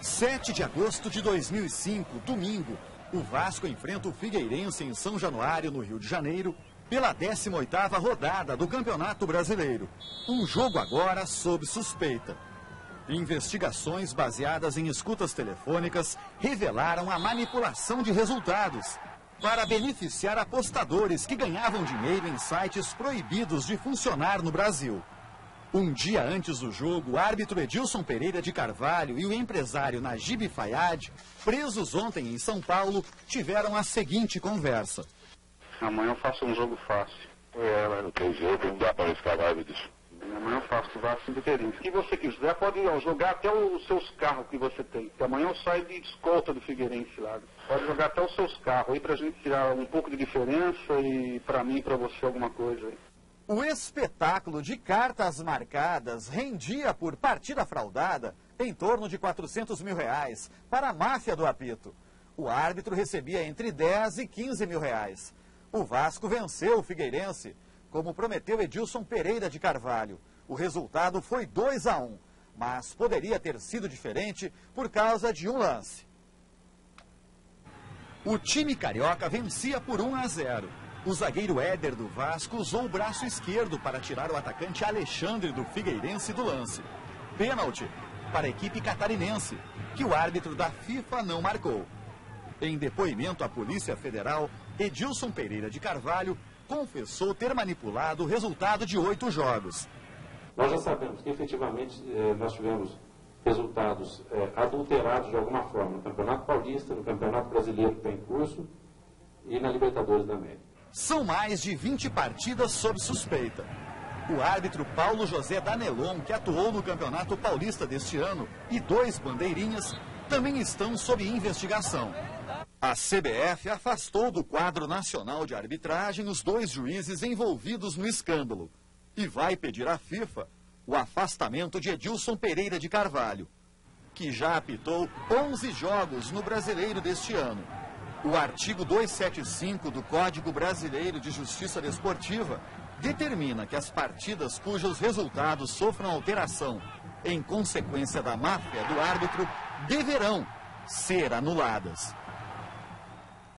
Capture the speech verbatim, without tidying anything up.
sete de agosto de dois mil e cinco, domingo, o Vasco enfrenta o Figueirense em São Januário, no Rio de Janeiro, pela décima oitava rodada do Campeonato Brasileiro. Um jogo agora sob suspeita. Investigações baseadas em escutas telefônicas revelaram a manipulação de resultados para beneficiar apostadores que ganhavam dinheiro em sites proibidos de funcionar no Brasil. Um dia antes do jogo, o árbitro Edilson Pereira de Carvalho e o empresário Najib Fayad, presos ontem em São Paulo, tiveram a seguinte conversa. Amanhã eu faço um jogo fácil. É, mas não tem jeito, não dá para escalar árbitros. Amanhã eu faço o Vasco do Figueirense. Se você quiser, pode ó, jogar até os seus carros que você tem. Porque amanhã eu saio de escolta do Figueirense lá. Pode jogar até os seus carros aí pra gente tirar um pouco de diferença e pra mim e pra você alguma coisa aí. O espetáculo de cartas marcadas rendia por partida fraudada em torno de quatrocentos mil reais para a máfia do apito. O árbitro recebia entre dez e quinze mil reais. O Vasco venceu o Figueirense, como prometeu Edilson Pereira de Carvalho. O resultado foi dois a um, mas poderia ter sido diferente por causa de um lance. O time carioca vencia por um a zero. O zagueiro Éder do Vasco usou o braço esquerdo para tirar o atacante Alexandre do Figueirense do lance. Pênalti para a equipe catarinense, que o árbitro da FIFA não marcou. Em depoimento à Polícia Federal, Edilson Pereira de Carvalho confessou ter manipulado o resultado de oito jogos. Nós já sabemos que efetivamente eh, nós tivemos resultados eh, adulterados de alguma forma no Campeonato Paulista, no Campeonato Brasileiro que está em curso e na Libertadores da América. São mais de vinte partidas sob suspeita. O árbitro Paulo José Danelon, que atuou no Campeonato Paulista deste ano, e dois bandeirinhas, também estão sob investigação. A C B F afastou do quadro nacional de arbitragem os dois juízes envolvidos no escândalo e vai pedir à FIFA o afastamento de Edilson Pereira de Carvalho, que já apitou onze jogos no Brasileiro deste ano. O artigo duzentos e setenta e cinco do Código Brasileiro de Justiça Desportiva determina que as partidas cujos resultados sofram alteração em consequência da máfia do árbitro deverão ser anuladas.